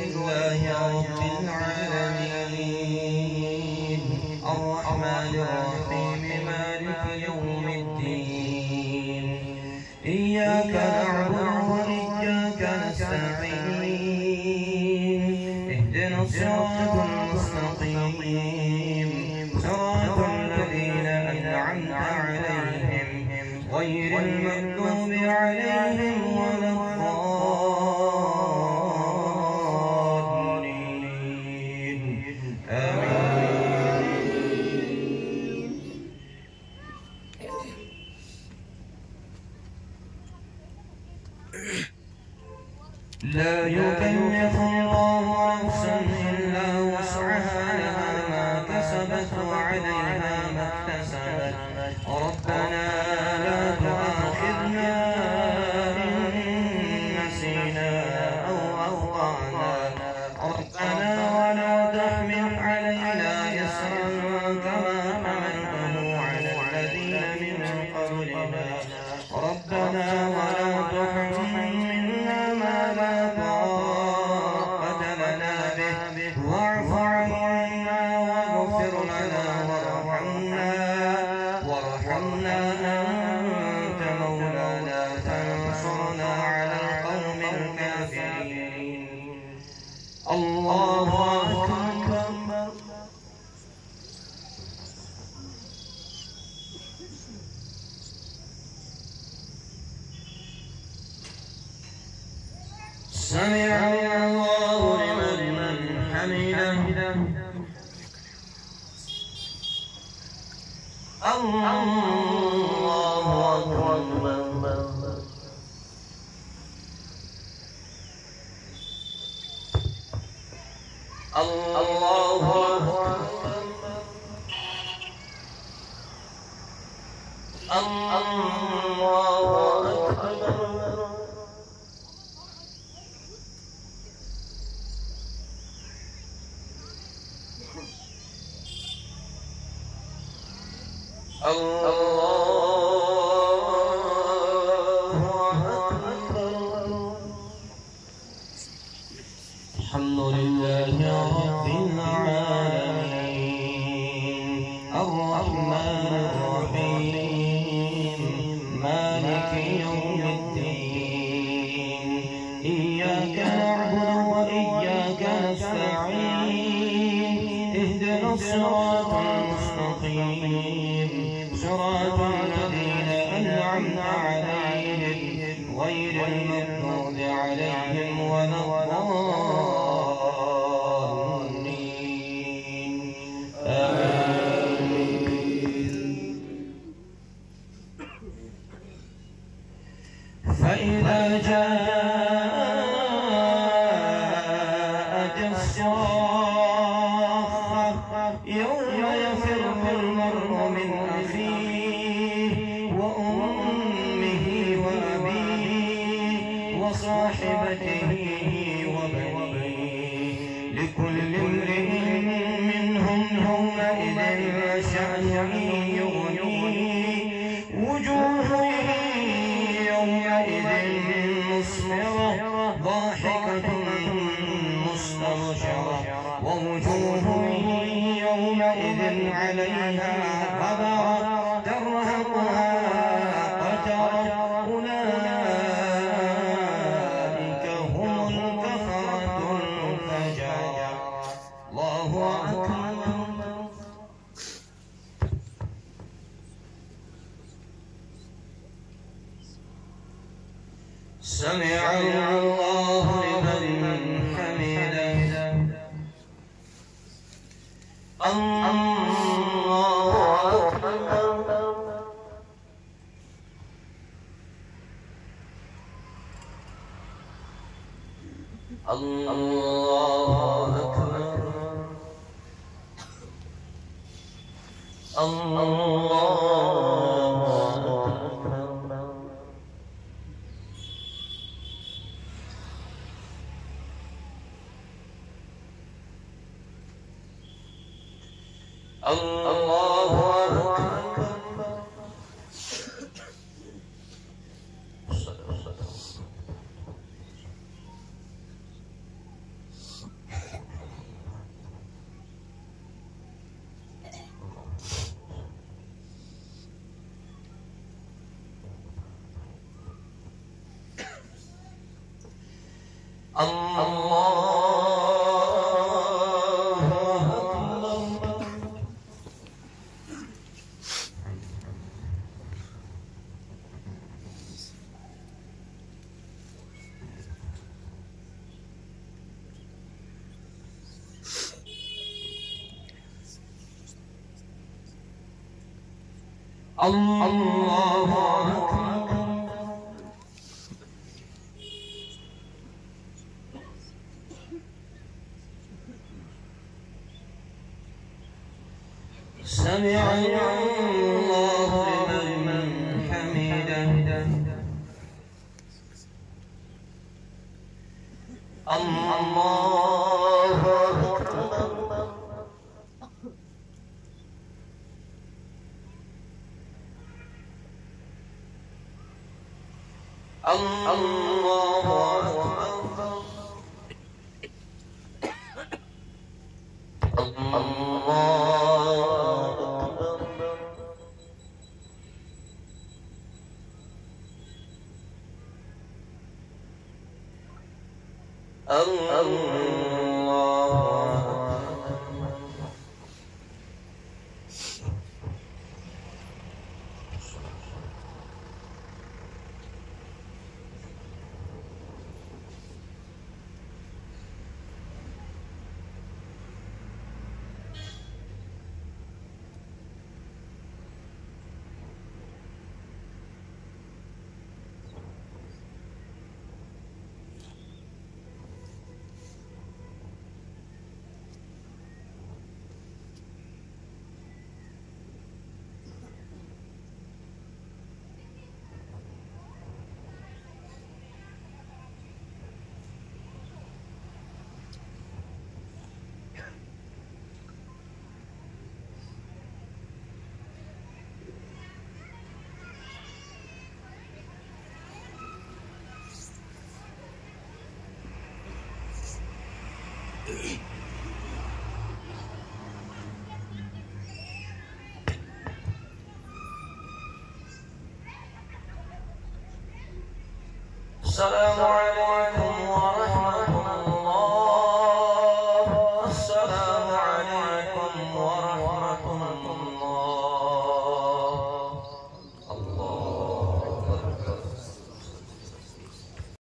لله رب العالمين الرحمن الرحيم مالك يوم الدين إياك نعبد وإياك نستعين اهدنا الصراط المستقيم صراط الذين أنعمت عليهم غير المغضوب عليهم ولا الضالين آمين. لا يكلف الله نفسا إلا وسعها لها ما كسبت وعليها ما اكتسبت ربنا لا تؤاخذنا إن نسينا أو أخطأنا ربنا ولا تحمل علينا إصرا كما حملته على الذين من قبلنا ربنا ولا تحملنا ما لا طاقة لنا به واعف عنا واغفر لنا وارحمنا أنت مولانا فانصرنا على القوم الكافرين. الله أكبر. سمع الله لمن حمده. الله أكبر. الله أكبر. الله أكبر. الحمد لله رب العالمين الرحمن الرحيم مالك يوم الدين إياك نعبد وإياك نستعين اهدنا الصراط المستقيم صراط الذين أنعمت عليهم غير المغضوب عليهم ولا الضالين آمين. فإذا جاءت الصاخة يوم يفر المرء من أخيه وأمه وأبيه وصاحبته وبنيه لكل امرئ منهم يومئذ شأن يغنيه وجوه يومئذ مسفرة ضاحكة مستبشرة ووجوه يومئذ عليها غبرة ترهقها قترة أولئك هم الكفرة الفجرة. الله أكبر. سمع الله لمن حمده. الله أكبر. الله أكبر. الله الله أكبر. سمع الله لمن حمده الله أكبر الله أكبر السلام عليكم